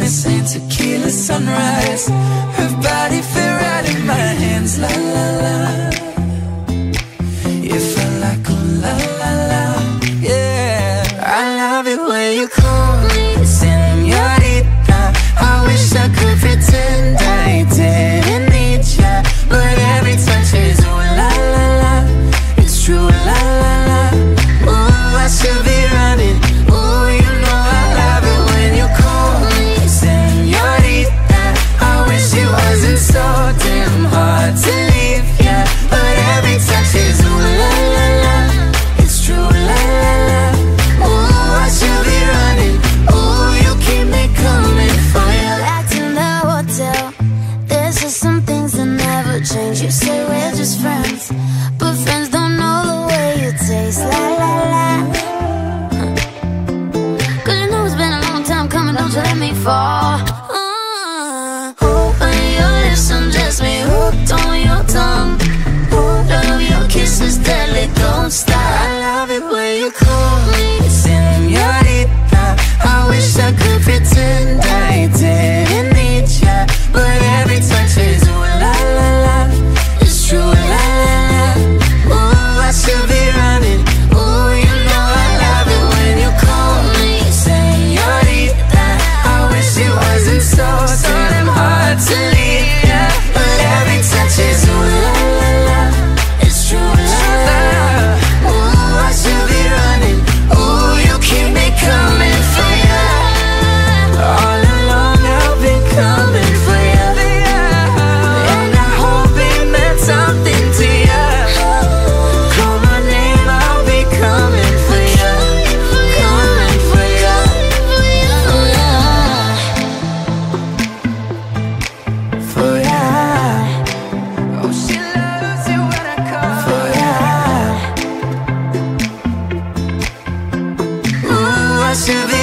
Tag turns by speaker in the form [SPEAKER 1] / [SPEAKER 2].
[SPEAKER 1] saying tequila sunrise. Her body fit right in my hands, la la la. You felt like oh la la la, yeah. I love it when you call me Señorita. I wish I could pretend I didn't need ya, but every touch is ooh la la la. It's true la la la. Ooh, I should be running. Ooh, you know I love it when you call me Señorita. I wish it wasn't so damn hard to leave ya, but every touch is ooh la la la. It's true la la la. Ooh, I should be running. Ooh, you keep me coming for you.
[SPEAKER 2] Back in the hotel, there's just some things that never change. You say we're just friends, but friends don't know the way you taste. La la la. Cause you know it's been a long time coming, don't you let me fall. Open your lips, undress me, hooked on your tongue. Love your kisses deadly, don't stop.
[SPEAKER 1] I love it when you call me Señorita. I wish I could pretend I didn't need ya, but every touch is ooh la la la. It's true la la la. Ooh, I should be running. Ooh, you know I love it when you call me Señorita. I wish it wasn't so damn hard to leave ya, but every touch is ooh la la la. It's true la la la. Ooh, I should be running. Ooh, you keep me coming for ya. All along I've been coming for ya, and I hope it meant something to ya. Call my name, I'll be coming for ya, coming for ya. For ya. Oh, she loves it when I call for ya. Ooh, I should be